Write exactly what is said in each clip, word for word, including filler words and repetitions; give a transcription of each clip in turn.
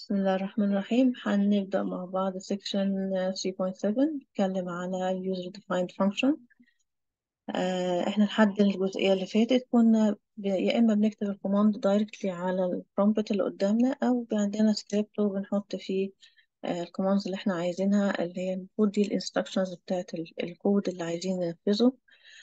بسم الله الرحمن الرحيم. هنبدأ مع بعض section ثري بوينت سفن نتكلم على user defined function. آه، احنا لحد الجزئية اللي فاتت كنا ب- يا إما بنكتب الكوماند دايركتلي على البرومبت اللي قدامنا، أو عندنا سكريبت وبنحط فيه الكوماندز اللي احنا عايزينها، اللي هي المفروض دي الانستراكشنز بتاعت ال- الكود اللي عايزين ننفذه.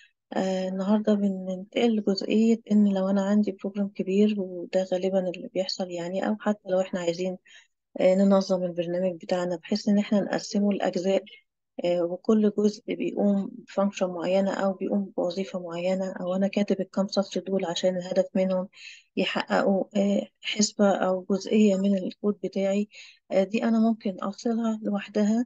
آه النهاردة بننتقل لجزئية إن لو أنا عندي بروجرام كبير، وده غالبا اللي بيحصل يعني، أو حتى لو احنا عايزين آه، ننظم البرنامج بتاعنا بحيث إن إحنا نقسمه لأجزاء، آه، وكل جزء بيقوم بفانكشن معينة أو بيقوم بوظيفة معينة، أو أنا كاتب الكام سطر دول عشان الهدف منهم يحققوا آه، حسبة أو جزئية من الكود بتاعي. آه، دي أنا ممكن أفصلها لوحدها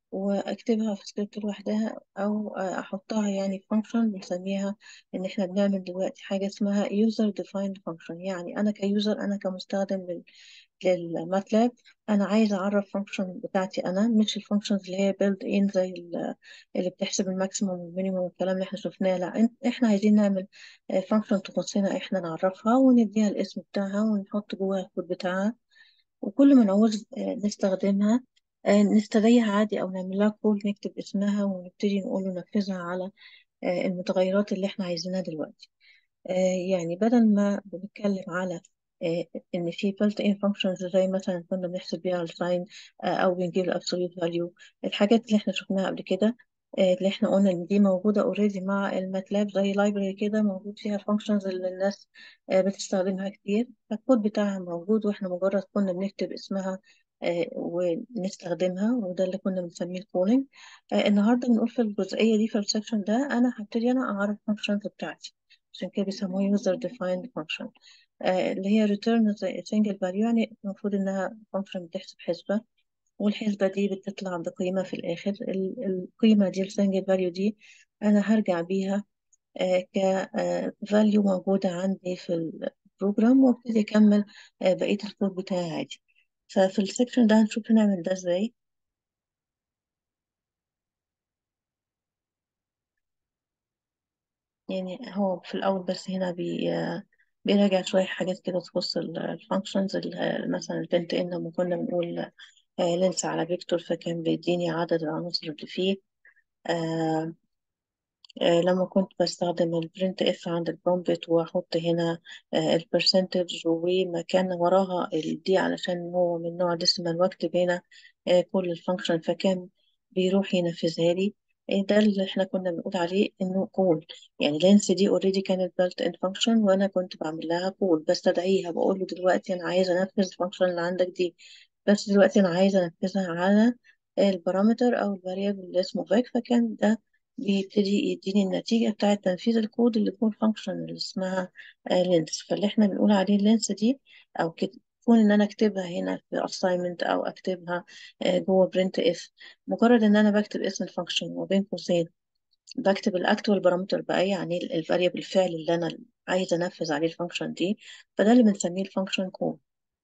واكتبها في سكريبت لوحدها، او احطها يعني في فانكشن بنسميها ان احنا بنعمل دلوقتي حاجه اسمها user defined function. يعني انا كيوزر، انا كمستخدم لل- للماتلاب، انا عايزه اعرف فانكشن بتاعتي انا، مش الفانكشنز اللي هي built in زي ال- اللي بتحسب الماكسيموم والمينيموم والكلام اللي احنا شفناه. لا، إن- احنا عايزين نعمل فانكشن تخصنا احنا، نعرفها ونديها الاسم بتاعها ونحط جواها الكود بتاعها، وكل ما نعوز آه، نستخدمها آه، نستدعيها عادي، أو نعمل لها كول نكتب اسمها ونبتدي نقول له نفذها على آه، المتغيرات اللي احنا عايزينها دلوقتي. آه، يعني بدل ما بنتكلم على آه، إن في built in functions زي مثلا كنا بنحسب بيها الساين، أو بنجيب ال absolute value، الحاجات اللي احنا شفناها قبل كده، آه، اللي احنا قلنا إن دي موجودة already مع الماتلاب زي library كده، موجود فيها الفانكشنز اللي الناس آه، بتستخدمها كتير، فالكود بتاعها موجود واحنا مجرد كنا بنكتب اسمها آه، ونستخدمها، وده اللي كنا بنسميه الكولينج. النهارده بنقول في الجزئية دي، في السكشن ده، أنا هبتدي أنا أعرف الفانكشنز بتاعتي، عشان كده بيسموها user defined function. آه، اللي هي return a single value، يعني المفروض إنها function بتحسب حسبة، والحسبة دي بتطلع بقيمة في الآخر. ال- القيمة دي ال single value دي أنا هرجع بيها آه، ك آه، value موجودة عندي في البروجرام، وابتدي أكمل آه، بقية الكود بتاعي عادي. ففي السكشن ده هنشوف نعمل ده ازاي. يعني هو في الأول بس هنا بي آه، بيراجع شوية حاجات كده تخص الفانكشنز، مثلا البنت إن لما كنا بنقول لينس على فيكتور، فكان بيديني عدد العناصر اللي فيه. آه آه لما كنت بستخدم البرنت اف عند البرومبت واحط هنا البرسنتج ومكان وراها الدي علشان هو من نوع ديسيمال، واكتب هنا آه كل الفانكشن، فكان بيروح ينفذها لي. آه، ده اللي احنا كنا بنقول عليه انه كول. يعني لينس دي اوريدي كانت بيلت ان فانكشن، وانا كنت بعمل لها كول، بستدعيها بقول له دلوقتي انا عايزه انفذ الفانكشن اللي عندك دي، بس دلوقتي انا عايزه انفذها على البارامتر او الفاريبل اللي اسمه فاك. فكان ده بيبتدي يديني النتيجة بتاعة تنفيذ الكود اللي جوه الفانكشن اللي اسمها لينس. فاللي احنا بنقول عليه اللينس دي، أو كت- كون إن أنا أكتبها هنا في assignment أو أكتبها آه، جوه print if، مجرد إن أنا بكتب اسم الفانكشن وبين قوسين بكتب الأكتوال بارامتر بقى، يعني الفاريبل الفعل اللي أنا عايزة أنفذ عليه الفانكشن دي، فده اللي بنسميه الفانكشن كود.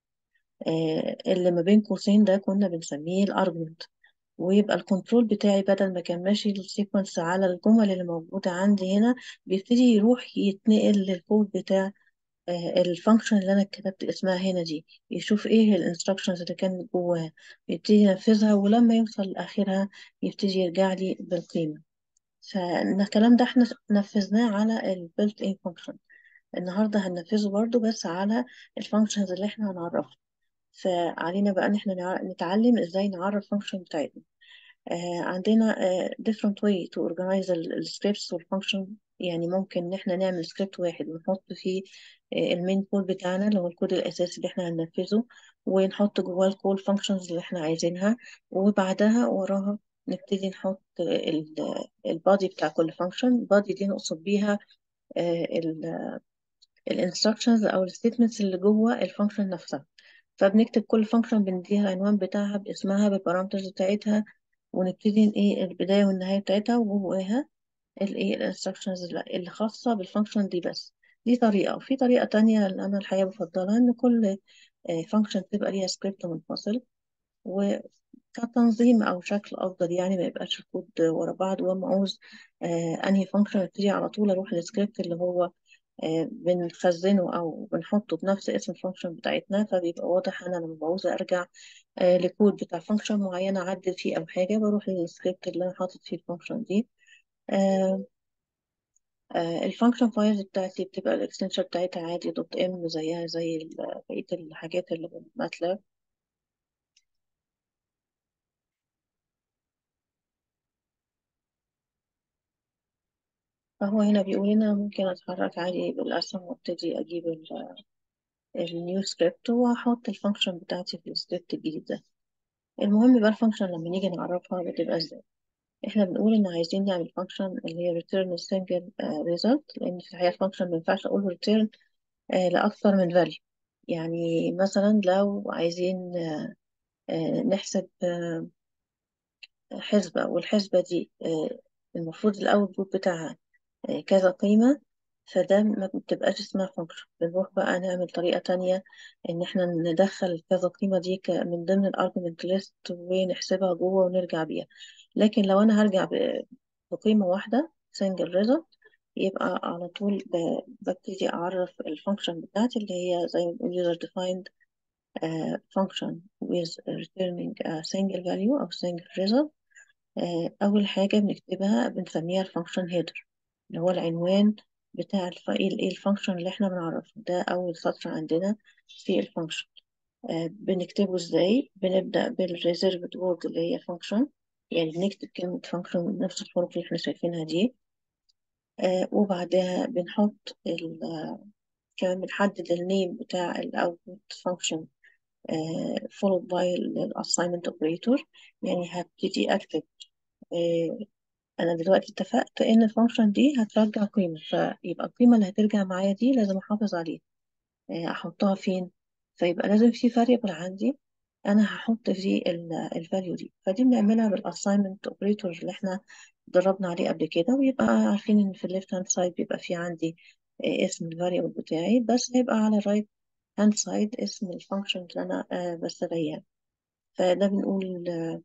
اللي ما بين قوسين ده كنا بنسميه الارجمنت. ويبقى الكنترول بتاعي بدل ما كان ماشي السيكونس على الجمل اللي موجودة عندي هنا، بيبتدي يروح يتنقل للكود بتاع الفانكشن اللي انا كتبت اسمها هنا دي، يشوف ايه الانستراكشنز اللي كانت جواها، يبتدي ينفذها، ولما يوصل لاخرها يبتدي يرجع لي بالقيمة. فالكلام ده احنا نفذناه على البيلت ان فانكشن. النهارده هننفذه برضو بس على الفانكشنز اللي احنا هنعرفها. فعلينا بقى ان احنا نع- نتعلم ازاي نعرف الفانكشن بتاعتنا. آه، عندنا آه، different way to organize ال- ال scripts وال function. يعني ممكن إن إحنا نعمل سكريبت واحد ونحط فيه آه، المين كود بتاعنا اللي هو الكود الأساسي اللي إحنا هننفذه، ونحط جواه الكول functions اللي إحنا عايزينها، وبعدها وراها نبتدي نحط البادي بتاع كل function. البادي دي نقصد بيها الانستراكشنز أو الستيتمنتس اللي جوه الفانكشن نفسها. فبنكتب كل فانكشن بنديها العنوان بتاعها باسمها بالبارامترز بتاعتها، ونبتدي ايه البداية والنهاية بتاعتها، وجواها الايه الانستراكشنز اللي خاصة بالفانكشن دي بس. دي طريقة. وفي طريقة تانية اللي أنا الحقيقة بفضلها، إن كل فانكشن تبقى ليها سكريبت منفصل، وكتنظيم أو شكل أفضل، يعني ما يبقاش الكود ورا بعض، وأما عاوز آه، أنهي فانكشن ابتدي على طول أروح للسكريبت اللي هو آه، بنخزنه او بنحطه بنفس اسم الفانكشن بتاعتنا، فبيبقى واضح انا لما بعوز ارجع آه، لكود بتاع فانكشن معينة اعدل فيه او حاجة، بروح للسكريبت اللي انا حاطط فيه الفانكشن دي. آه، آه، الفانكشن فايلز بتاعتي بتبقى الاكستنشن بتاعتها عادي دوت ام، زيها زي ال- بقية الحاجات اللي بالماتلاب. فهو هنا بيقول لنا ممكن اتحرك عادي بالاسهم وابتدي اجيب النيو سكريبت واحط الفانكشن بتاعتي في السكريبت الجديد ده. المهم بقى الفانكشن لما نيجي نعرفها بتبقى ازاي. احنا بنقول ان عايزين نعمل فانكشن اللي هي return a single آه، result، لان في الحقيقة الفانكشن ما ينفعش اقول return آه، لاكثر من value. يعني مثلا لو عايزين آه، نحسب آه، حسبة، والحسبة دي آه، المفروض الاوتبوت بتاعها آه، كذا قيمة، فده ما بتبقاش اسمها فانكشن. بنروح بقى نعمل طريقة تانية، إن إحنا ندخل كذا قيمة دي ك- من ضمن الارجمنت ليست ونحسبها جوه ونرجع بيها. لكن لو أنا هرجع ب- بقيمة واحدة single result، يبقى على طول ب- ببتدي أعرف الفانكشن بتاعتي اللي هي زي ما بنقول user defined uh, function with returning a single value أو single result. آه، أول حاجة بنكتبها بنسميها الفانكشن هيدر، اللي هو العنوان بتاع الف... ايه إيه الفانكشن اللي احنا بنعرفه. ده أول سطر عندنا في الفانكشن. آه، بنكتبه ازاي؟ بنبدأ بالريزيرفد وورد اللي هي فانكشن، يعني بنكتب كلمة فانكشن من نفس الحروف اللي احنا شايفينها دي. آه، وبعدها بنحط ال... كمان بنحدد النيم بتاع الاوتبوت فانكشن followed by ال assignment operator. يعني هبتدي أكتب آه، انا دلوقتي اتفقت ان الفانكشن دي هترجع قيمة، فيبقى القيمة اللي هترجع معايا دي لازم احافظ عليها. آه، احطها فين؟ فيبقى لازم في variable عندي انا هحط فيه الفاليو دي. فدي بنعملها بالاساينمنت اوبريتور اللي احنا دربنا عليه قبل كده، ويبقى عارفين ان في الليفت هاند سايد بيبقى في عندي آه، اسم الفاريبل بتاعي، بس هيبقى على الرايت هاند سايد اسم الفانكشن اللي انا آه، بستغلها. فده بنقول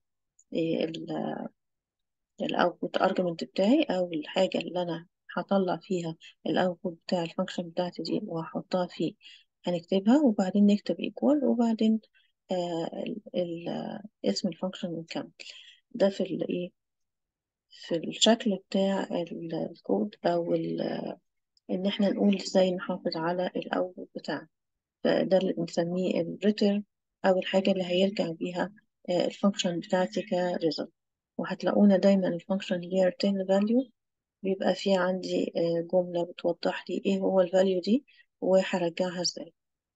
الاوتبوت ارجمنت بتاعي، او الحاجه اللي انا هطلع فيها الاوتبوت بتاع الفانكشن بتاعتي دي وهحطها فيه. هنكتبها وبعدين نكتب equal وبعدين آه ال ال آه، اسم الفانكشن ونكمل. ده في الايه، في الشكل بتاع ال- الكود، او ال- ان احنا نقول ازاي نحافظ على الاوتبوت بتاعنا. فده اللي بنسميه الريتيرن، او الحاجه اللي هيرجع بيها آه، الفانكشن بتاعتي كريزلت. وهتلاقونا دايما الفانكشن اللي هي return value بيبقى في عندي آه، جملة بتوضح لي ايه هو الفاليو دي وهرجعها ازاي.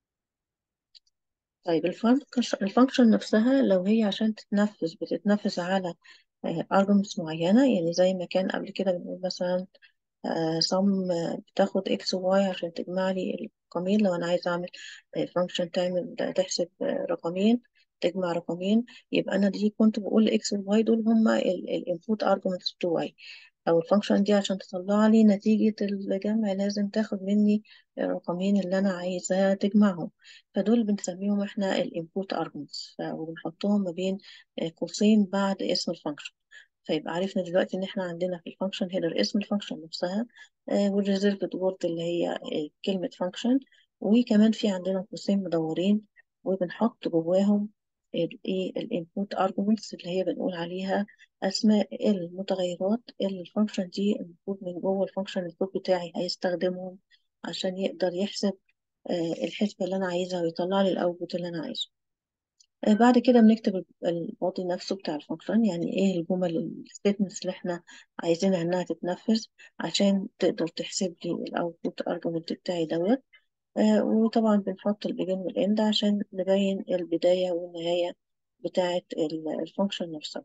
طيب الفانكشن الفانكشن نفسها لو هي عشان تتنفذ بتتنفذ على آه، arguments معينة، يعني زي ما كان قبل كده بنقول مثلا آه، sum آه، بتاخد x و y عشان تجمع لي الرقمين. لو أنا عايزة أعمل فانكشن تعمل تحسب آه، رقمين، تجمع رقمين، يبقى أنا دي كنت بقول x و y دول هما الانبوت arguments بتوعي. أو الفانكشن دي عشان تطلع لي نتيجة الجمع لازم تاخد مني الرقمين اللي أنا عايزة تجمعهم. فدول بنسميهم احنا الانبوت arguments، وبنحطهم ما بين آه، قوسين بعد اسم الفانكشن. فيبقى عرفنا دلوقتي ان احنا عندنا في الفانكشن هيدر اسم الفانكشن نفسها، والريزيرفد وورد اللي هي آه، كلمة فانكشن، وكمان في عندنا قوسين مدورين وبنحط جواهم الايه الانبوت ارجمنتس اللي هي بنقول عليها اسماء المتغيرات اللي الفانكشن دي المفروض من جوه الفانكشن الكود بتاعي هيستخدمهم عشان يقدر يحسب آه، الحسبة اللي انا عايزها ويطلع لي الاوتبوت اللي انا عايزه. آه، بعد كده بنكتب البادي نفسه بتاع الفانكشن، يعني ايه الجمل الستيتمنتس اللي احنا عايزينها انها تتنفذ عشان تقدر تحسب لي الاوتبوت ارجمنت بتاعي دوت. آه، وطبعا بنحط البيجن والاند عشان نبين البداية والنهاية بتاعة الفانكشن نفسها.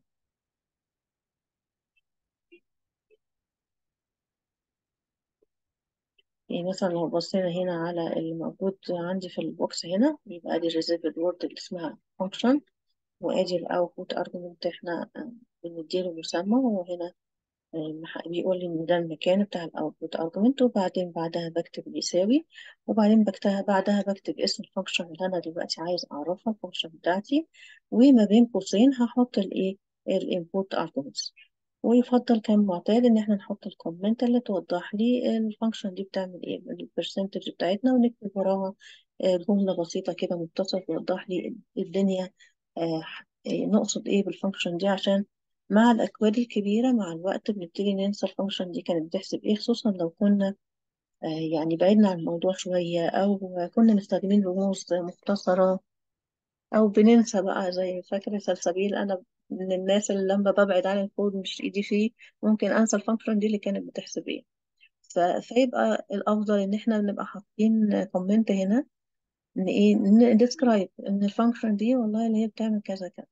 يعني مثلا لو بصينا هنا على اللي موجود عندي في البوكس هنا، يبقى دي الريزيرفد وورد اللي اسمها فانكشن، وادي الاوتبوت ارجمنت احنا آه، بنديله مسمى، وهنا المح- بيقول لي إن ده المكان بتاع الأوتبوت أرجمنت، وبعدين بعدها بكتب بيساوي، وبعدين بكتب بعدها بكتب اسم الفانكشن اللي أنا دلوقتي عايز أعرفها الفانكشن بتاعتي، وما بين قوسين هحط الإيه الانبوت أرجمنتس. ويفضل كمعتاد ان احنا نحط الكومنت اللي توضح لي الفانكشن دي بتعمل ايه، البرسنتج بتاعتنا، ونكتب وراها آه، جملة بسيطة كده مختصرة توضح لي الدنيا، آه، آه، نقصد ايه بالفانكشن دي، عشان مع الاكواد الكبيرة مع الوقت بنبتدي ننسى الفانكشن دي كانت بتحسب ايه، خصوصا لو كنا آه، يعني بعدنا عن الموضوع شوية، او كنا مستخدمين رموز مختصرة، او بننسى بقى. زي فاكر سلسبيل، انا من الناس اللي لما ببعد عن الكود مش ايدي فيه ممكن انسى الفانكشن دي اللي كانت بتحسب ايه. ف- فيبقى الافضل ان احنا نبقى حاطين كومنت هنا، ان ايه، نديسكرايب ان الفانكشن دي والله اللي هي بتعمل كذا كذا.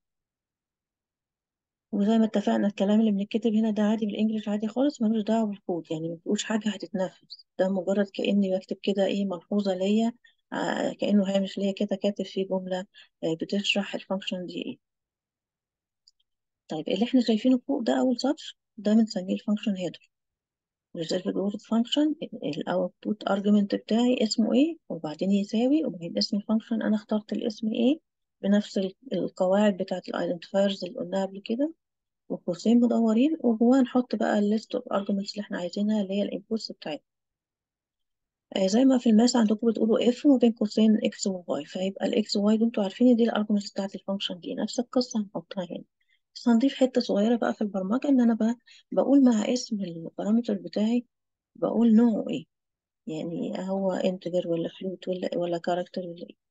وزي ما اتفقنا الكلام اللي بنكتب هنا ده عادي بالانجلش، عادي خالص، ملوش دعوه بالكود، يعني ما بتقولش حاجه هتتنفذ، ده مجرد كاني بكتب كده ايه ملحوظه ليا، آه، كانه هامش ليا كده كاتب فيه جمله آه، بتشرح الفانكشن دي ايه. طيب اللي احنا شايفينه فوق ده اول سطر ده بنسميه الفانكشن هيدر. reserved word function، الاوتبوت ارجيومنت بتاعي اسمه ايه، وبعدين يساوي، وبعدين اسم الفانكشن انا اخترت الاسم ايه بنفس ال- القواعد بتاعت الايدنتيفايرز اللي قلناها قبل كده، وقوسين مدورين، وجواه نحط بقى الليست اوف ارجيومنتس اللي احنا عايزينها اللي هي الانبوتس بتاعتنا. آه، زي ما في الماس عندكم بتقولوا اف وما بين قوسين اكس وواي، فيبقى الاكس واي دول انتوا عارفين دي الارجيومنتس بتاعت الفانكشن دي، نفس القصه هنحطها هنا. بس هنضيف حته صغيره بقى في البرمجه، ان انا بقى بقول مع اسم البارامتر بتاعي بقول نوعه ايه، يعني هو انتجر ولا فلوت ولا ولا كاركتر ولا ايه.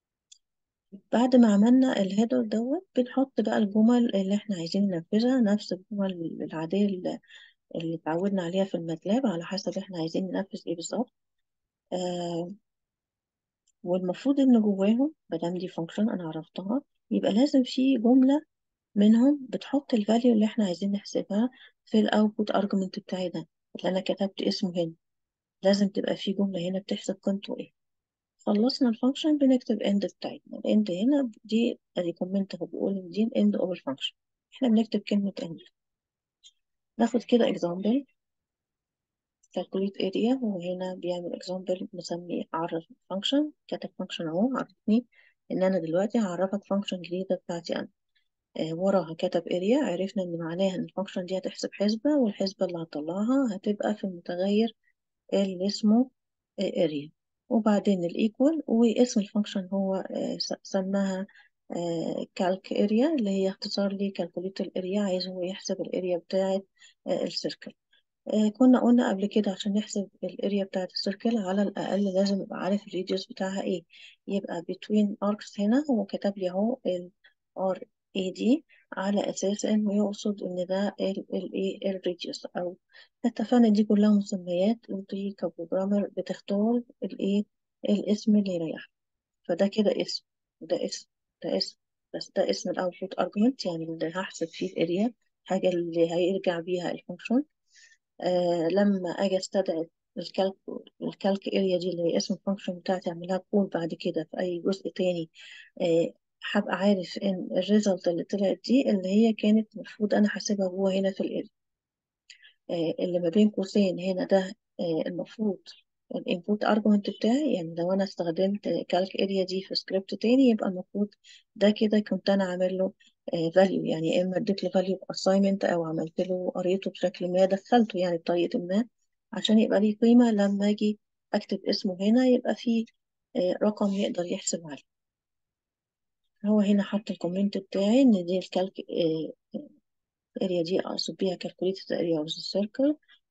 بعد ما عملنا الهيدر دوت بنحط بقى الجمل اللي احنا عايزين ننفذها، نفس الجمل العاديه اللي اللي اتعودنا عليها في الماتلاب، على حسب احنا عايزين ننفذ ايه بالظبط. آه والمفروض ان جواهم مادام دي فانكشن انا عرفتها، يبقى لازم في جمله منهم بتحط الفاليو اللي احنا عايزين نحسبها في الاوتبوت ارجمنت بتاعي ده اللي انا كتبت اسمه هنا. لازم تبقى في جمله هنا بتحسب قيمته ايه. خلصنا الفانكشن بنكتب اند بتاعتنا، الاند هنا دي ادي كومنت هو بيقول إن دي الاند اوف الفانكشن، احنا بنكتب كلمه اند. ناخد كده اكزامبل، calculate area، وهنا بيعمل اكزامبل مسمي عرف فانكشن، كاتب فانكشن اهو عرفني ان انا دلوقتي هعرفك فانكشن جديده بتاعتي انا. آه وراها كتب اريا، عرفنا ان معناها ان الفانكشن دي هتحسب حسبه، والحسبه اللي هطلعها هتبقى في المتغير اللي اسمه اريا، وبعدين الايكوال، واسم الفانكشن هو آه، س- سماها كالك اريا، اللي هي اختصار لي كالكوليت الاريا، عايز هو يحسب الاريا بتاعه السيركل. آه، كنا قلنا قبل كده عشان نحسب الاريا بتاعه السيركل على الاقل لازم يبقى عارف الريديوس بتاعها ايه، يبقى between arcs، هنا هو كتب لي اهو ال ار اي دي على اساس انه يقصد ان ده الايه الريديوس، او اتفقنا دي كلها مسميات ودي كبروجرامر بتختار الايه الاسم اللي يريح. فده كده اسم، وده اسم، ده اسم، بس ده اسم الاوتبوت ارجمنت يعني اللي هحسب فيه الاريا، حاجة اللي هيرجع بيها الفانكشن. آه لما اجي استدعي الكالك الكالك اريا دي اللي هي اسم الفانكشن بتاعتي، اعملها كول بعد كده في اي جزء تاني، آه هبقى عارف ان الريزلت اللي طلعت دي اللي هي كانت المفروض انا حاسبها جوه هنا في الاريا. آه اللي ما بين قوسين هنا ده آه المفروض الانبوت ارجمنت بتاعي، يعني لو انا استخدمت كالك اريا دي في سكريبت تاني يبقى المفروض ده كده كنت انا عامل له فاليو، يعني يا اما اديت له فاليو اساينمنت او عملت له قريته بشكل ما، دخلته يعني بطريقه ما عشان يبقى ليه قيمه لما اجي اكتب اسمه هنا يبقى فيه آه، رقم يقدر يحسب عليه. هو هنا حط الكومنت بتاعي ان دي الكالك اريا دي اقصد بيها calculated area of the circle،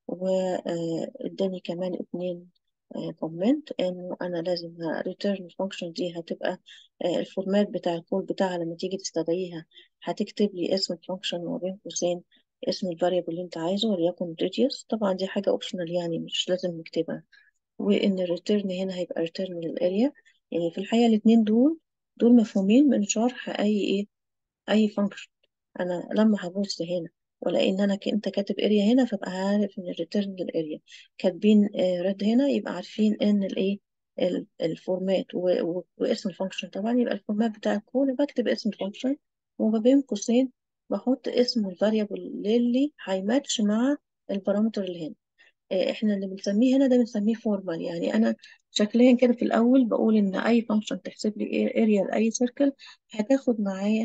واداني كمان اتنين كومنت انه انا لازم return الفانكشن دي هتبقى آه، الفورمات بتاع الكول بتاعها لما تيجي تستدعيها هتكتب لي اسم الفانكشن وما بين قوسين اسم الفاريبل اللي انت عايزه وليكن radius، طبعا دي حاجة اوبشنال يعني مش لازم نكتبها، وان الريتيرن هنا هيبقى ريتيرن للاريا. يعني في الحقيقة الاتنين دول دول مفهومين من شرح اي ايه اي فانكشن. انا لما هبص هنا والاقي ان انا ك- انت كاتب اريا هنا فابقى عارف ان الريتيرن للاريا، كاتبين ريد هنا يبقى عارفين ان الايه ال- الفورمات و- و- واسم الفانكشن، طبعا يبقى الفورمات بتاع الكود بكتب اسم الفانكشن وما بين قوسين بحط اسم الفاريبل اللي هيماتش مع البارامتر اللي هنا. آه، احنا اللي بنسميه هنا ده بنسميه فورمال، يعني انا شكليا كده في الاول بقول ان اي فانكشن تحسب لي اريا لاي سيركل هتاخد معايا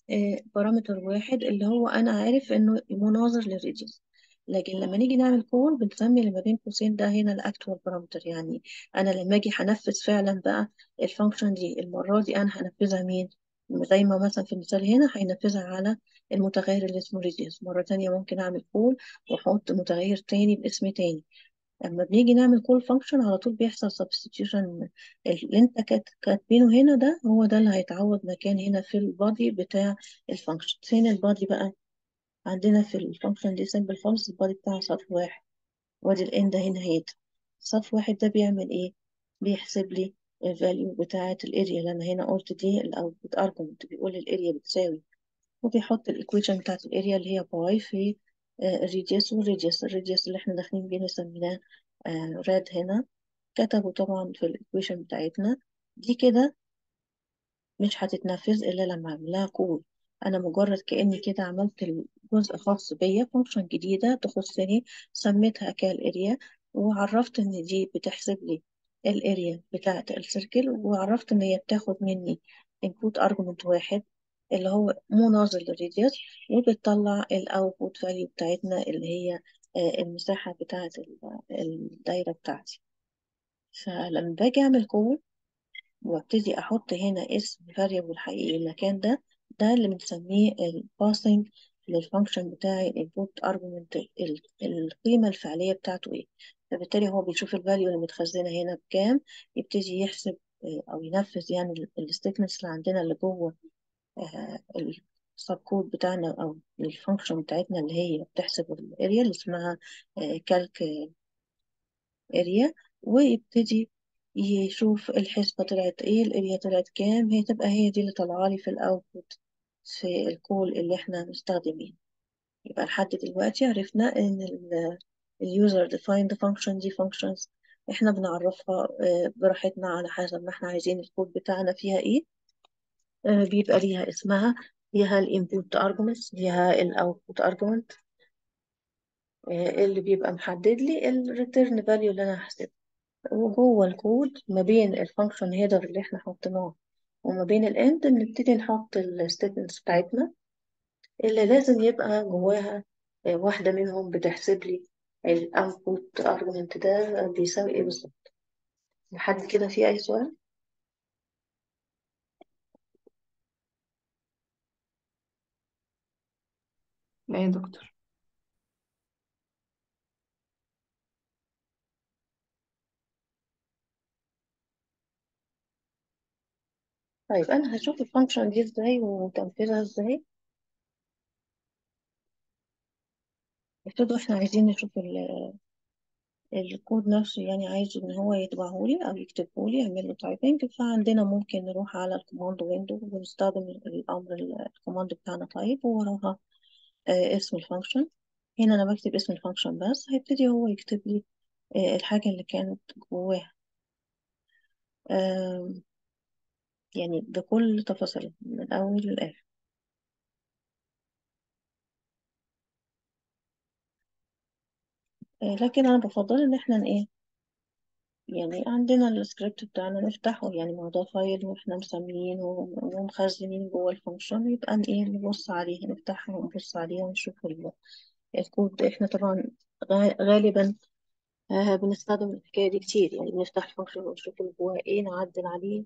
بارامتر واحد اللي هو انا عارف انه مناظر للريديوس. لكن لما نيجي نعمل كول بنسمي اللي ما بين قوسين ده هنا الاكتوال بارامتر. يعني انا لما اجي هنفذ فعلا بقى الفانكشن دي، المره دي انا هنفذها مين؟ زي ما مثلا في المثال هنا هينفذها على المتغير اللي اسمه ريديوس. مره تانية ممكن اعمل كول واحط متغير تاني باسم تاني. لما بنيجي نعمل كول فانكشن على طول بيحصل سبستيتيوشن. اللي انت كات- كاتبينه هنا ده هو ده اللي هيتعوض مكان هنا في البادي بتاع الفانكشن. فين البادي بقى؟ عندنا في الفانكشن دي سيمبل خالص، البادي بتاعها سطر واحد، وادي الان ده هنا هيت. سطر واحد ده بيعمل ايه؟ بيحسب لي الفاليو بتاعة الاريا اللي انا هنا قلت دي الاوتبوت ارجمنت، بيقول الاريا بتساوي، وبيحط الايكويشن بتاعت الاريا اللي هي باي في الريديوس. والريديوس الريديوس اللي احنا داخلين بيه نسميناه راد هنا. كتبوا طبعا في الايكويشن بتاعتنا دي كده مش هتتنفذ الا لما اعمل لها كول. انا مجرد كاني كده عملت الجزء خاص بيا، فانكشن جديده تخصني، سميتها كالاريا، وعرفت ان دي بتحسب لي الاريا بتاعه السيركل، وعرفت ان هي بتاخد مني input argument واحد اللي هو مناظر للريديوس، وبتطلع الاوتبوت فاليو بتاعتنا اللي هي آه، المساحه بتاعه ال- الدايره بتاعتي. فلما باجي اعمل كول وابتدي احط هنا اسم variable حقيقي المكان ده، ده اللي بنسميه الباسنج للفانكشن بتاعي الانبوت ارجمنت، القيمه الفعليه بتاعته ايه. فبالتالي هو بيشوف الفاليو اللي متخزنه هنا بكام، يبتدي يحسب آه، او ينفذ يعني الستيتمنتس اللي عندنا اللي جوه السب كود بتاعنا او الفانكشن بتاعتنا اللي هي بتحسب الاريا اللي اسمها كالك اريا، ويبتدي يشوف الحسبة طلعت ايه، الاريا طلعت كام، هي تبقى هي دي اللي طالعه لي في الاوتبوت في الكول اللي احنا مستخدمين. يبقى لحد دلوقتي عرفنا ان اليوزر defined function دي functions احنا بنعرفها آه، براحتنا على حسب ما احنا عايزين الكود بتاعنا فيها ايه. آه، بيبقى ليها اسمها، ليها الانبوت arguments، ليها الاوتبوت argument آه، اللي بيبقى محدد لي الريتيرن فاليو اللي انا هحسبها. وجوه الكود ما بين الفانكشن هيدر اللي احنا حطيناه وما بين الاند بنبتدي نحط الستيتمنتس بتاعتنا اللي لازم يبقى جواها آه، واحدة منهم بتحسب لي الاوتبوت ارجمنت ده بيساوي ايه بالظبط. لحد كده في اي سؤال؟ لا يا دكتور. طيب انا هشوف الفانكشن دي ازاي وتنفيذها ازاي. ابتدوا احنا عايزين نشوف ال- الكود نفسه، يعني عايز ان هو يطبعهولي او يكتبهولي يعمل له تايبنج. فعندنا ممكن نروح على الكوماند ويندو ونستخدم الامر الكوماند بتاعنا تايب، ووراها آه، اسم الفانكشن. هنا انا بكتب اسم الفانكشن بس هيبتدي هو يكتب لي آه، الحاجة اللي كانت جواها، آم، يعني بكل تفاصيلها من الأول للآخر. آه، لكن أنا بفضل إن إحنا ن- إيه، يعني عندنا السكريبت بتاعنا نفتحه، يعني موضوع فايل وإحنا مسميين ومخزنين جوه الفانكشن، يبقى ن- إيه نبص عليه، نفتحه ونبص عليه ونشوف ال- الكود. إحنا طبعا غا- غالبا آه، بنستخدم الحكاية دي كتير، يعني بنفتح الفانكشن ونشوف اللي جواه إيه، نعدل عليه.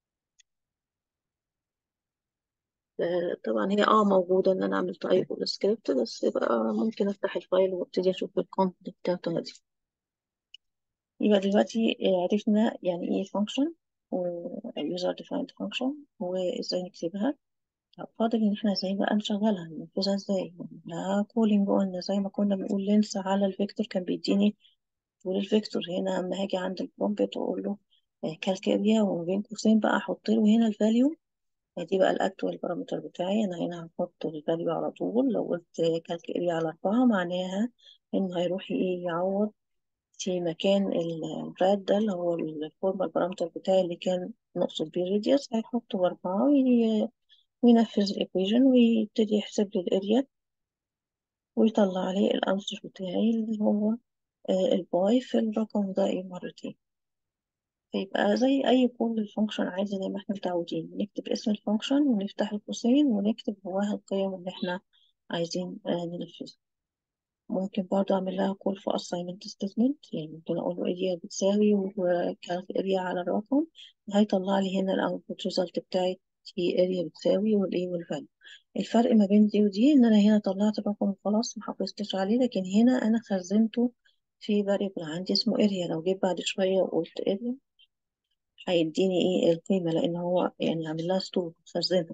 آه، طبعا هي اه موجودة ان انا اعمل تايب والسكريبت، بس يبقى ممكن افتح الفايل وابتدي اشوف الكونتنت بتاعته دي. يبقى دلوقتي آه، عرفنا يعني ايه فانكشن و user defined function وازاي نكتبها. طب فاضل ان احنا ازاي بقى نشغلها، ننفذها ازاي. لا كولينج، قلنا زي ما كنا بنقول لينس على الفيكتور كان بيديني طول الفيكتور. هنا اما هاجي عند البرومبت واقول له كالك اريا وما بين قوسين بقى احط له هنا الفاليو، دي بقى الاكتوال بارامتر بتاعي. انا هنا هحط الفاليو على طول. لو قلت كالك اريا على اربعة معناها انه هيروح ايه يعوض في مكان الراد ده اللي هو الفورمال بارامتر بتاعي اللي كان نقصد بيه الراديوس، هيحطه باربعة وي- وينفذ الايكويجن ويبتدي يحسب لي الاريا ويطلع لي الانسر بتاعي اللي هو آه، الباي في الرقم ده ايه مرتين. فيبقى زي أي كل الفانكشن عادي زي ما احنا متعودين، نكتب اسم الفانكشن ونفتح القوسين ونكتب جواها القيم اللي احنا عايزين آه، ننفذها. ممكن برضه أعمل لها call for assignment statement، يعني ممكن أقول له area بتساوي وكانت area على الرقم، وهيطلع لي هنا ال output result بتاعي هي area بتساوي والإيه والvalue. الفرق ما بين دي ودي إن أنا هنا طلعت الرقم وخلاص محافظتش عليه، لكن هنا أنا خزنته في variable عندي اسمه area. لو جيت بعد شوية وقلت area هيديني إيه القيمة، لأن هو يعني عامل لها store خزنها.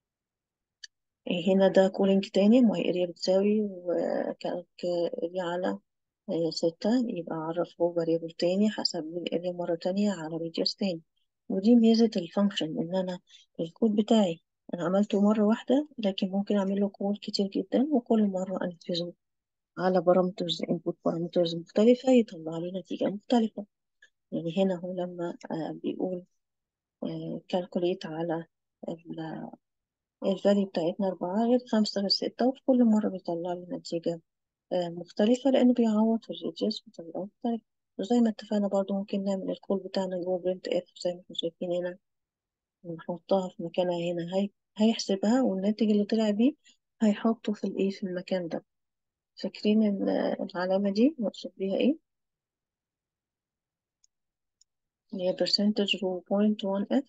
هنا ده كولينج تاني، ما هي اريا بتساوي وكانت اريا على آه، ستة، يبقى أعرف هو فاريبل تاني حسب لي الاريا مرة تانية على ريديوس تاني. ودي ميزة الفانكشن، إن أنا الكود بتاعي أنا عملته مرة واحدة، لكن ممكن أعمل له كول كتير جدا وكل مرة أنفذه على بارامترز input بارامترز مختلفة يطلع لي نتيجة مختلفة. يعني هنا هو لما آه، بيقول كالكوليت على الفاليو بتاعتنا أربعة غير خمسة غير ستة، وفي كل مرة بيطلع لي نتيجة آه، مختلفة لأنه بيعوض في الريديوس بطريقة مختلفة. وزي ما اتفقنا برضو ممكن نعمل الكود بتاعنا جوه برنت اف زي ما احنا شايفين هنا، ونحطها في مكانها هنا. هي هيحسبها والناتج اللي طلع بيه هيحطه في الايه في المكان ده. فاكرين ال- العلامة دي مقصود بيها ايه؟ اللي هي percentage رو point one f.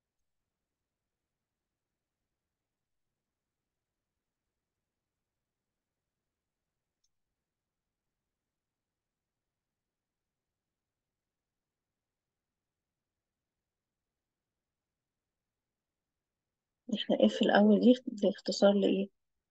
احنا اف الأول دي دي اختصار لإيه؟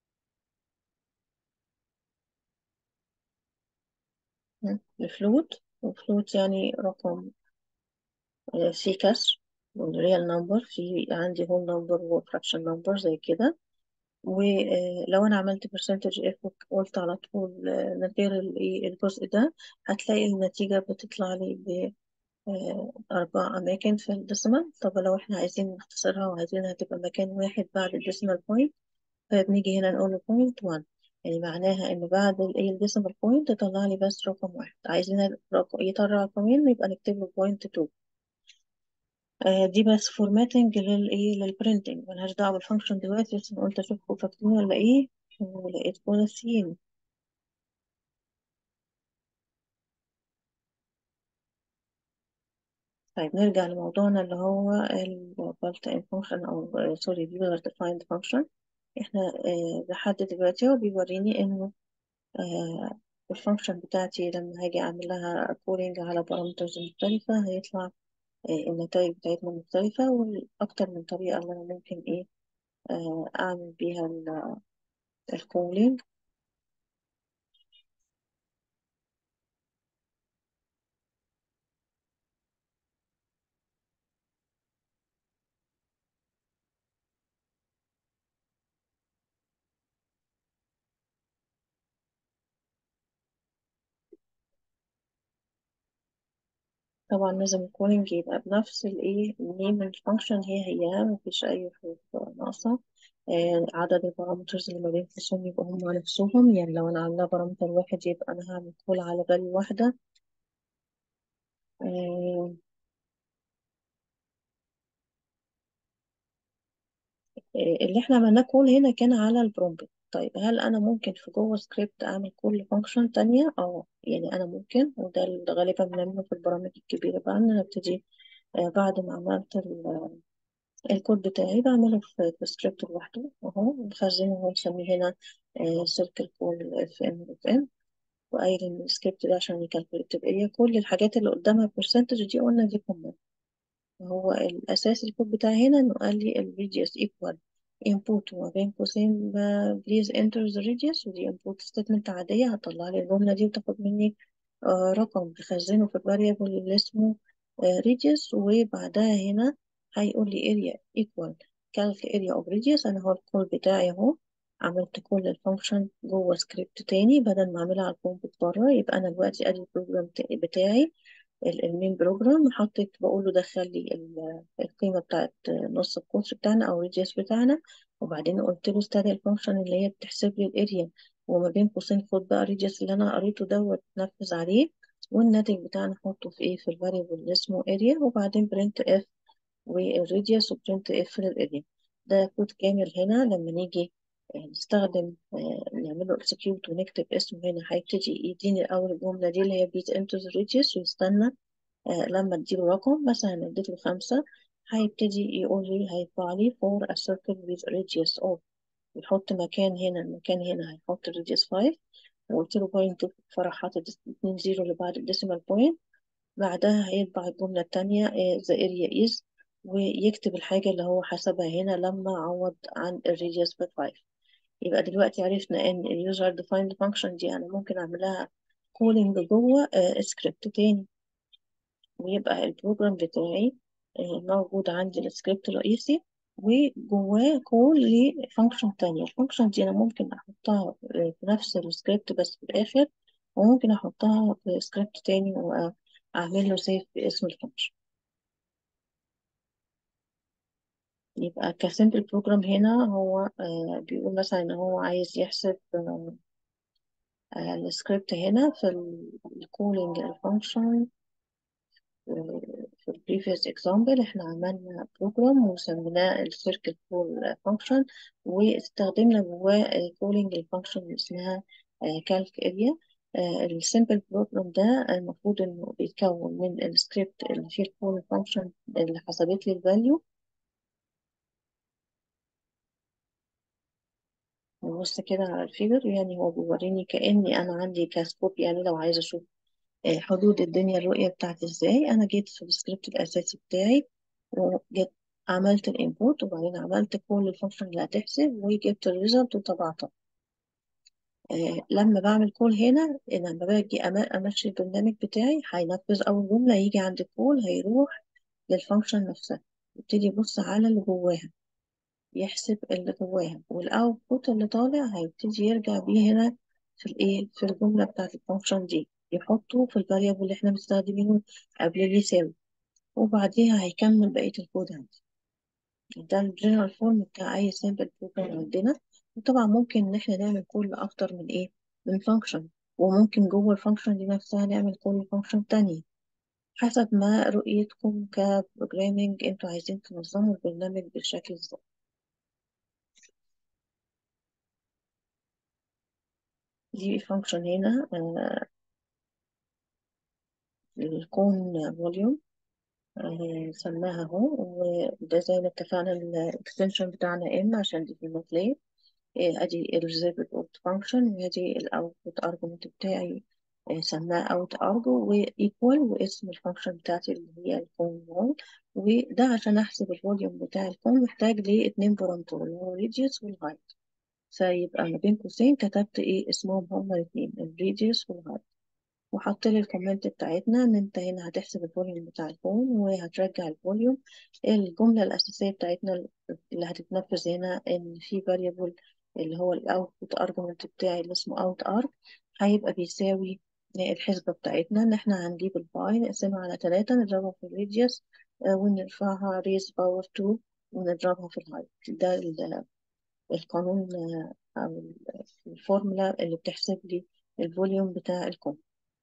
لفلوت، وفلوت يعني رقم آه، في كسر، والريال نمبر في عندي هول نمبر وفراكشن نمبر زي كده. ولو انا عملت برسنتج اف وقلت على طول آه، نغير ال- إيه الجزء ده، هتلاقي النتيجة بتطلع لي بأربع أماكن في الديسيمال. طب لو احنا عايزين نختصرها وعايزينها تبقى مكان واحد بعد الديسيمال بوينت، فبنيجي هنا نقول له بوينت واحد، يعني معناها إن بعد ال الديسيمال بوينت يطلع لي بس رقم واحد. عايزين الرقم يطلع رقمين يبقى نكتب له بوينت اتنين. آه، دي بس فورماتنج للايه للبرينتنج، ملهاش دعوه بالفانكشن دلوقتي، بس أنا قلت اشوفكم فاكرين ولا ايه، ولقيتكم ناسيين. طيب نرجع لموضوعنا اللي هو البالت ان فانكشن او سوري اليوزر ديفايند فانكشن. احنا آه، لحد دلوقتي هو بيوريني انه آه، الفانكشن بتاعتي لما هاجي اعمل لها كولينج على بارامترز مختلفة هيطلع آه، النتائج بتاعتنا مختلفة، والأكتر من طريقة اللي أنا ممكن إيه آه، أعمل بيها الكولينج. طبعا لازم الكولينج يبقى بنفس الايه النيم الفانكشن هي هي، مفيش اي حروف ناقصة. آه، عدد البارامترز اللي ما بين قوسين يبقى هم نفسهم، يعني لو انا عاملة بارامتر واحد يبقى انا هعمل كول على فاليو واحدة. آه، آه، اللي احنا عملناه كول هنا كان على البرومبت. طيب هل انا ممكن في جوه سكريبت اعمل كل فانكشن تانية؟ اه يعني انا ممكن، وده اللي غالبا بنعمله في البرامج الكبيرة بقى، ان انا ابتدي آه، بعد ما عملت الكود بتاعي بعمله في في سكريبت لوحده اهو، بخزنه وبسميه هنا سيركل كول اف ام اف ام، وقايل ان السكريبت ده عشان يكالكوليت اريا. كل الحاجات اللي قدامها برسنتج دي قلنا دي كومنت. هو الاساس الكود بتاعي هنا انه قال لي الريديوس ايكوال input وما بين قوسين بليز انتر ذا ريديوس، ودي input ستيتمنت عادية هتطلع لي الجملة دي وتاخد مني آه، رقم بخزنه في الفاريبل اللي اسمه ريديوس. وبعدها هنا هيقول لي اريا ايكوال كالك اريا اوف ريديوس. انا هو الكود بتاعي اهو، عملت كل الفانكشن جوه سكريبت تاني بدل ما اعملها على الكود بره. يبقى انا دلوقتي ادي البروجرام بتاعي ال- المين بروجرام، حطيت بقول له دخل لي ال- القيمة بتاعت نص القوس بتاعنا أو الريديوس بتاعنا، وبعدين قلت له استدعي الفانكشن اللي هي بتحسب لي الاريا، وما بين قوسين خد بقى الريديوس اللي أنا قريته دوت نفذ عليه. والناتج بتاعنا نحطه في ايه، في الفاريبل اللي اسمه اريا، وبعدين برنت اف والراديوس وبرنت اف للاريا. ده كود كامل. هنا لما نيجي آه، نستخدم آه، نعمل له اكسكيوت ونكتب اسمه، هنا هيبتدي يديني اول الجمله دي اللي هي بيت انتو ذا راديوس، ويستنى آه، لما اديله رقم مثلا اديته خمسة، هيبتدي يقول لي، هيطبع لي for a circle with radius of، يحط مكان هنا، المكان هنا هيحط radius خمسة، وقلت له بوينت، فراح حاطط اتنين زيرو اللي بعد الديسيمال بوينت. بعدها هيطبع الجملة التانية آه، the area is، ويكتب الحاجة اللي هو حسبها هنا لما عوض عن الراديوس ب خمسة. يبقى دلوقتي عرفنا ان ال user defined function دي انا ممكن اعملها calling جوه سكريبت تاني، ويبقى البروجرام بتاعي آه، موجود عندي السكريبت الرئيسي، وجواه كول لفانكشن تانية. الفانكشن دي أنا ممكن أحطها آه، في نفس السكريبت بس في الآخر، وممكن أحطها في سكريبت تاني وأعمل له سيف باسم الفانكشن. يبقى كسيمبل بروجرام هنا هو آه، بيقول مثلا إن هو عايز يحسب آه، آه، السكريبت هنا في الكولينج الفانكشن. في ال previous example احنا عملنا program وسميناه ال circle call function، واستخدمنا جواه calling الفانكشن اللي اسمها آه، calc area. آه، ال simple program ده المفروض انه بيتكون من السكريبت اللي فيه ال call function اللي حسبت لي الفاليو. نبص كده على الفيجر، يعني هو بيوريني كأني أنا عندي كاسكوب، يعني لو عايزة أشوف آه، حدود الدنيا الرؤية بتاعتي ازاي. انا جيت في السكريبت الاساسي بتاعي، وجيت عملت الانبوت، وبعدين عملت كل الفانكشن اللي هتحسب، وجبت الريزلت وطبعتها. آه لما بعمل كول هنا، لما باجي أما- امشي البرنامج بتاعي هينفذ اول جملة، يجي عند الكول هيروح للفانكشن نفسها، يبتدي يبص على اللي جواها، يحسب اللي جواها، والاوتبوت اللي طالع هيبتدي يرجع بيه هنا في الايه، في الجمله بتاعت الفانكشن دي، يحطه في الفاريبل اللي احنا مستخدمينه قبل اليساوي، وبعديها هيكمل بقيه الكود عندي. ده الجنرال فورم بتاع اي سامبل بروجرام عندنا. وطبعا ممكن ان احنا نعمل كل اكتر من ايه، من فانكشن، وممكن جوه الفانكشن دي نفسها نعمل كل فانكشن تانية، حسب ما رؤيتكم كبروجرامينج انتوا عايزين تنظموا البرنامج بالشكل ازاي. دي فانكشن هنا آه، الكون فوليوم، سماها اهو، وده زي ما اتفقنا الاكستنشن بتاعنا ام عشان دي في الماتلاب. آه، ادي الريزيرفد اوت فانكشن، وادي الاوتبوت ارجمنت بتاعي آه، سماه اوت ارجو وايكوال، واسم الفانكشن بتاعتي اللي هي الكون وول. وده عشان احسب الفوليوم بتاع الكون محتاج ليه اتنين بارامتر اللي هو الريديوس والهايت، فيبقى ما بين قوسين كتبت ايه اسمهم هما الاثنين، الريديوس والهايت. وحط لي الكومنت بتاعتنا ان انت هنا هتحسب الفوليوم بتاع الكون وهترجع الفوليوم. الجملة الأساسية بتاعتنا اللي هتتنفذ هنا ان في variable اللي هو الاوتبوت ارجمنت بتاعي اللي اسمه اوت ار، هيبقى بيساوي الحسبة بتاعتنا ان احنا هنجيب الباي نقسمها على تلاتة، نضربها في الراديوس ونرفعها ريز باور اتنين، ونضربها في الهايت. ده ال- القانون آه، او الفورمولا اللي بتحسب لي الفوليوم بتاع الكون.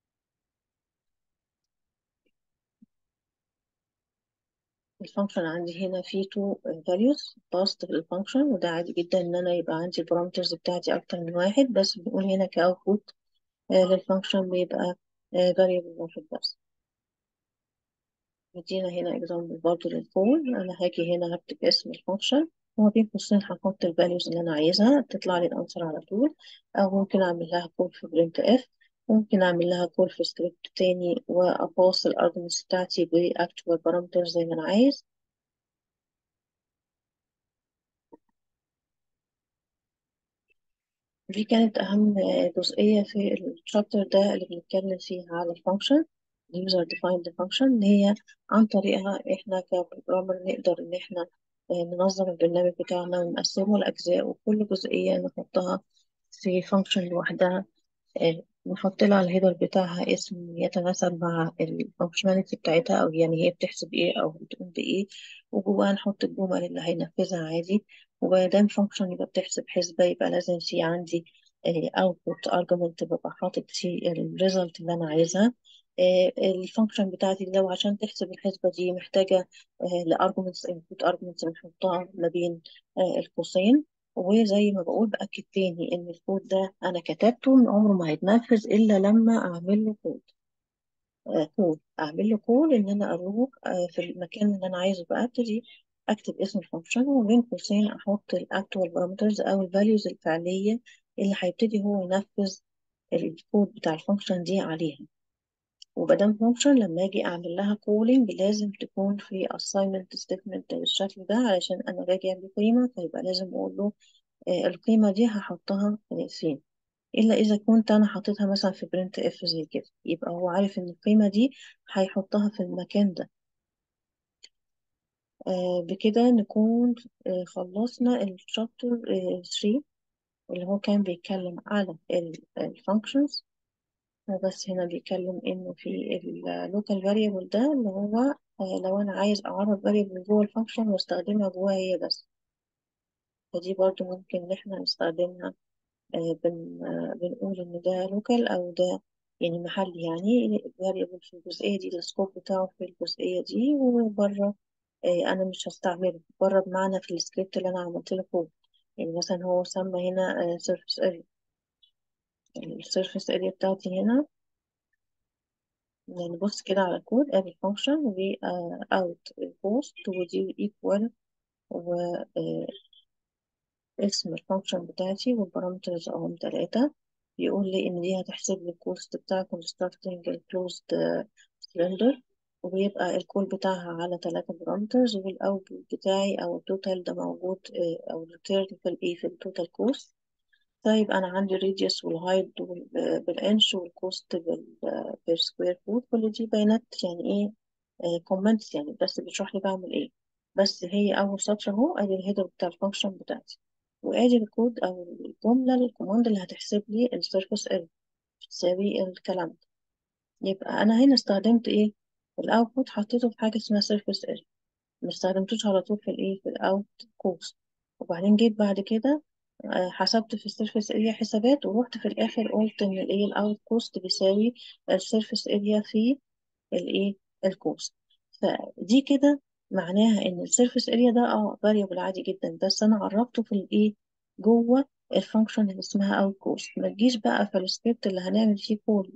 الفانكشن عندي هنا فيه تو values passed في الفانكشن، وده عادي جدا ان انا يبقى عندي البارامترز بتاعتي اكتر من واحد، بس بنقول هنا كاوتبوت للفانكشن بيبقى آه، variable واحد بس. مدينا هنا example برضه للكول. انا هاجي هنا هكتب اسم الفانكشن، وما بين قوسين هحط الفاليوز اللي انا عايزها تطلع لي الانسر على طول، او ممكن اعمل لها كول في برنت اف، ممكن اعمل لها كول في سكريبت تاني واباص الارجمنتس بتاعتي باكتوال بارامترز زي ما انا عايز. دي كانت أهم جزئية في الشابتر ده اللي بنتكلم فيه على الفانكشن، user defined function، اللي هي عن طريقها إحنا كبروجرامر نقدر إن إحنا آه، ننظم البرنامج بتاعنا ونقسمه لأجزاء، وكل جزئية نحطها في فانكشن لوحدها، آه، نحط لها الهيدر بتاعها اسم يتناسب مع الفانكشناليتي بتاعتها، او يعني هي بتحسب ايه او بتقوم بايه، وجواها نحط الجمل اللي هينفذها عادي. ومادام فانكشن يبقى بتحسب حسبة، يبقى لازم في عندي اوتبوت ارجمنت ببقى حاطط فيه الريزلت اللي انا عايزها. الفانكشن بتاعتي لو عشان تحسب الحسبة دي محتاجة لارجمنتس input arguments بنحطها ما بين آه، القوسين. وزي ما بقول بأكد تاني إن الكود ده أنا كتبته من عمره ما هيتنفذ إلا لما أعمل له كود. آه، كود أعمل له كود إن أنا أروح آه، في المكان اللي أنا عايزه بقى أبتدي أكتب اسم الفانكشن وبين قوسين أحط الأكتوال بارامترز أو الفاليوز الفعلية اللي هيبتدي هو ينفذ الكود بتاع الفانكشن دي عليها. ومادام فانكشن لما اجي اعمل لها كولينج لازم تكون في assignment statement بالشكل ده علشان انا باجي اعمل قيمة فيبقى لازم اقول له آه، القيمة دي هحطها آه، فين. الا اذا كنت انا حاططها مثلا في برنت اف زي كده يبقى هو عارف ان القيمة دي هيحطها في المكان ده. آه، بكده نكون آه، خلصنا الشابتر ثلاثة اللي هو كان بيتكلم على الفانكشنز. بس هنا بيتكلم انه في اللوكال فاريبل ده اللي هو آه، لو انا عايز اعرف فاريبل جوه الفانكشن واستخدمها جواها هي بس. فدي برضو ممكن ان احنا نستخدمها. آه، بن آه، بنقول ان ده لوكال او ده يعني محلي، يعني فاريبل في الجزئية دي السكوب بتاعه في الجزئية دي وبره. آه، انا مش هستعمله بره بمعنى في السكريبت اللي انا عملت له كود. يعني مثلا هو سمى هنا سيرفيس اريا. السيرفيس اريا بتاعتي هنا يعني بص كده على الكود ادي function و آه، out post ودي equal واسم الفانكشن بتاعتي والبارامترز اهم تلاتة. بيقول لي ان دي هتحسب لي الكوست بتاع constructing ال closed آه، cylinder. وبيبقى الكول بتاعها على تلاتة بارامترز والاوتبوت بتاعي او التوتال ده موجود آه، او الريتيرن في الايه في التوتال كوست. طيب أنا عندي الراديوس والهايت بالإنش والكوست بير سكوير فوت كل دي بيانات يعني إيه كومنتس يعني بس بتشرح لي بعمل إيه. بس هي أول سطر أهو أدي الهيدر بتاع الفانكشن بتاعتي وأدي الكود أو الجملة الكوماند اللي هتحسب لي السيرفيس اريا بتساوي الكلام ده. يبقى أنا هنا استخدمت إيه الأوتبوت حطيته في حاجة اسمها سيرفيس اريا ما استخدمتوش على طول في الايه في الاوت كوست. وبعدين جيت بعد كده آه، حسبت في السيرفيس اريا حسابات ورحت في الاخر قلت ان الايه الاوت كوست بيساوي السيرفيس اريا في الايه الكوست. فدي كده معناها ان السيرفيس اريا ده اه فاريبل عادي جدا بس انا عرفته في الايه جوه الفانكشن اللي اسمها اوت كوست. ما تجيش بقى في السكريبت اللي هنعمل فيه كود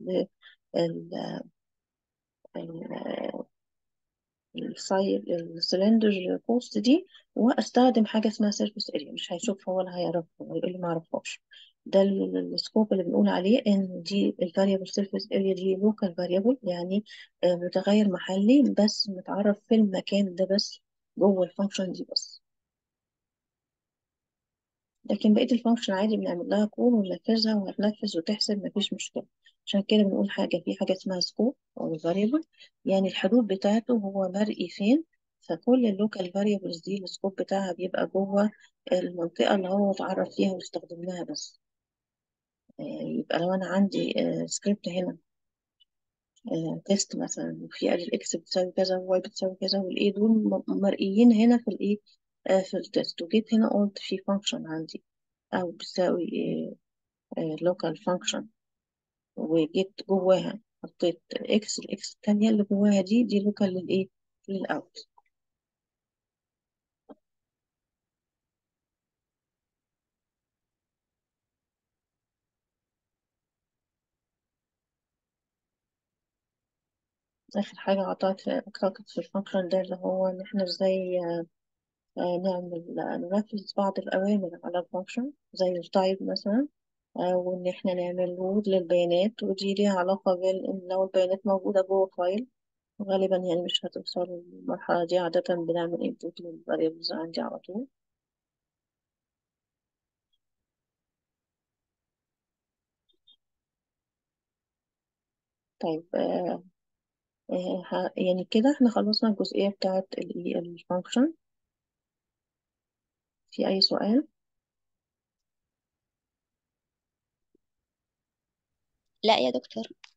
السايد السلندر بوست دي واستخدم حاجه اسمها سيرفيس اريا مش هيشوفها ولا هيعرفها ويقول لي ما اعرفهاش. ده السكوب اللي بنقول عليه ان دي الفاريبل سيرفيس اريا دي لوكال فاريبل يعني آه، متغير محلي بس متعرف في المكان ده بس جوه الفانكشن دي بس. لكن بقية الفانكشن عادي بنعمل لها كول وننفذها وهتنفذ وتحسب مفيش مشكلة. عشان كده بنقول حاجة في حاجة اسمها سكوب أو variable يعني الحدود بتاعته هو مرئي فين. فكل اللوكال variables دي السكوب بتاعها بيبقى جوه المنطقة اللي هو اتعرف فيها واستخدمناها بس. آه، يبقى لو أنا عندي سكريبت هنا تيست مثلا وفي ادي الاكس بتساوي كذا والواي بتساوي كذا والايه دول م- مرئيين هنا في الايه آه، في التيست. وجيت هنا قلت في فانكشن عندي او بتساوي لوكال فانكشن وجيت جواها حطيت اكس الاكس التانية اللي جواها دي دي لوكال للايه للاوت. اخر حاجة قطعت اعتقد في الفانكشن ده اللي هو ان احنا ازاي آه، نعمل ننفذ بعض الاوامر على الفانكشن زي التايب مثلا. آه، وان احنا نعمل لود للبيانات ودي ليها علاقة بان لو البيانات موجودة جوه فايل غالبا يعني مش هتوصل للمرحلة دي. عادة بنعمل input للفاريبلز عندي على طول. طيب آه، آه، ه- يعني كده احنا خلصنا الجزئية بتاعت الفانكشن. في أي سؤال؟ لا يا دكتور.